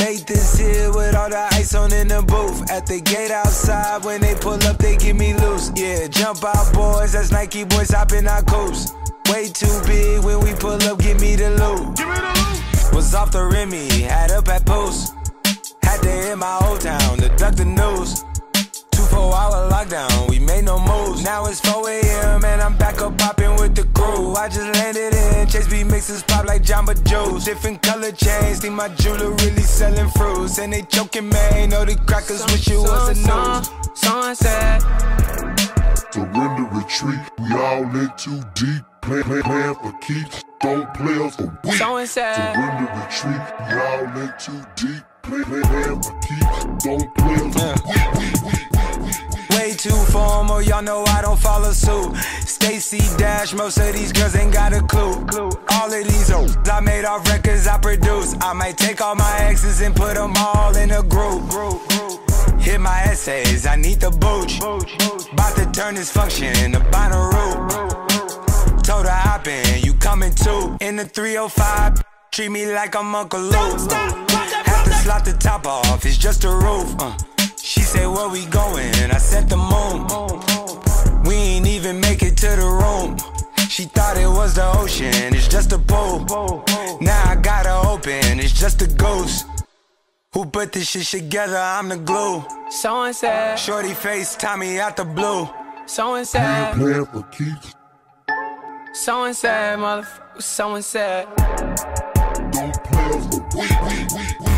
Made this here with all the ice on in the booth. At the gate outside, when they pull up, they get me loose. Yeah, jump out boys, that's Nike boys hopping our coast. Way too big when we pull up, give me the loot. Was off the Remy, had up at post. Had to hit my old town to duck the news. 2-4-hour lockdown, we made no moves. Now it's 4 AM and I'm back up popping with the crew. I just landed in, Chase B mixes pop like Jamba Juice. Different color chains, think my jeweler really selling fruits. And they choking, man, know the crackers wish it was a news. Someone said, surrender, retreat, we all in too deep. Plan for keeps, don't play us for weak. Someone said, surrender, retreat, we all in too deep. Plan for keeps, don't play us for weak. Way too formal, y'all know I don't follow suit. Stacy Dash, most of these girls ain't got a clue. All of these hoes I made off records I produce. I might take all my exes and put them all in a group. Hit my essays, I need the booch. About to turn this function into Bonnaroo. Told her hop in, you coming too. In the 305, treat me like I'm Uncle Luke. Have to slot the top off, it's just a roof. She said, where we going? I said the moon. We ain't even make it to the room. She thought it was the ocean, it's just a pool. Now I gotta open, it's just a ghost. Who put this shit together? I'm the glue. someone said, Shorty face, Tommy out the blue. someone said, Plan for keeps, someone said, motherfucker, someone said. don't play us for weak.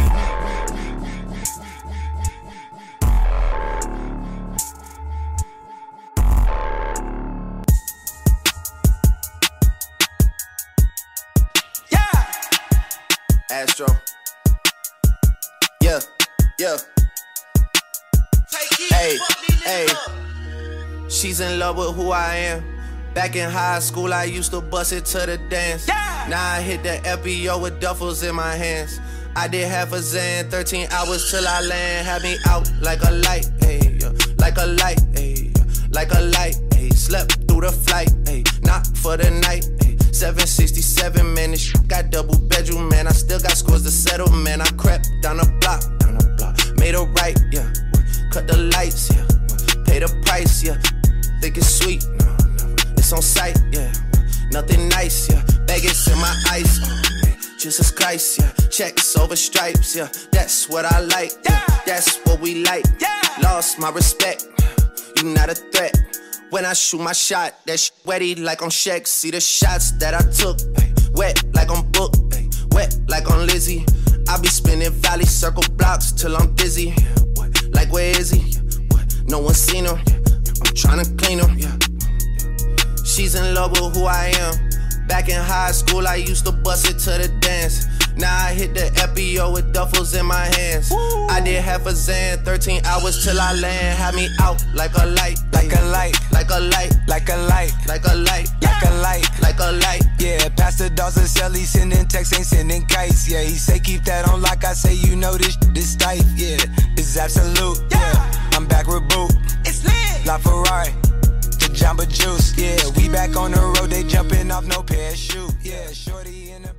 Astro. Yeah, yeah. Hey, hey. She's in love with who I am. Back in high school, I used to bust it to the dance. Now I hit the FBO with duffels in my hands. I did half a Zan, 13 hours till I land. Had me out like a light, ayy, like a light, ayy, like a light, ayy. Slept through the flight, ayy, not for the night, ayy. 767, man, this shit got double bedroom, man. I still got scores to settle, man. I crept down the block, made a right, yeah. Cut the lights, yeah. Pay the price, yeah. Think it's sweet, no, never. It's on sight, yeah. Nothing nice, yeah. Vegas in my ice, man. Jesus Christ, yeah. Checks over stripes, yeah. That's what I like, yeah. That's what we like, yeah. Lost my respect, you not a threat. When I shoot my shot, that shit wetty like on Shaq. See the shots that I took, ay, wet like on Book, ay, wet like on Lizzie. I be spinning valley circle blocks till I'm dizzy. What? Like where is he? What? No one seen him. I'm tryna clean him. She's in love with who I am. Back in high school, I used to bust it to the dance. Now I hit the FBO with duffels in my hands. Woo. I did half a Zan, 13 hours till I land. Had me out like a light, like a light, like a light, like a light, like a light, like a light, like a light. Yeah, Pastor Dawson Sell, he sending texts, ain't sending kites. Yeah, he say keep that on lock. I say you know this tight. Yeah, this is absolute. Yeah, I'm back with Boot. It's lit. La Ferrari, the Jamba Juice. Yeah, we back on the road. They jumping off no parachute. Yeah, shorty in the